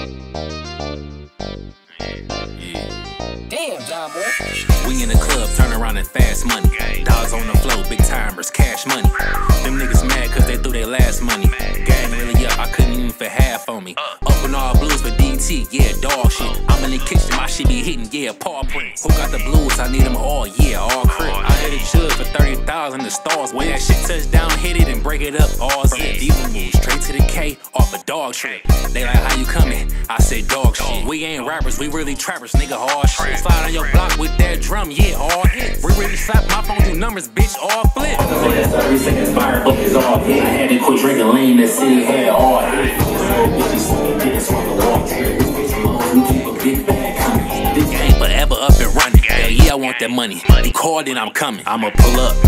Damn, John boy. We in the club, turn around and fast money. Dogs on the floor, big timers, cash money. Them niggas mad cause they threw their last money. Gang really up, I couldn't even fit half on me. Open all blues for DT, yeah, dog shit. I'm in the kitchen, my shit be hitting, yeah, paw prints. Who got the blues? I need them all, yeah, all crib. I hit a jug for 30,000 the stars. When that shit touch down, hit it and break it up, all zip. These moves straight to the K off a dog trip. They like, how you coming? I say dog shit. We ain't rappers, we really trappers, nigga, hard shit. Slide on your block with that drum, yeah, all hit. We really slap my phone through numbers, bitch, all flip. So that's 30 seconds, fire book is all hit. I had to quit drinking lean, that city had all hit. This game forever up and running. Hell yeah, I want that money. You called and I'm coming. I'ma pull up.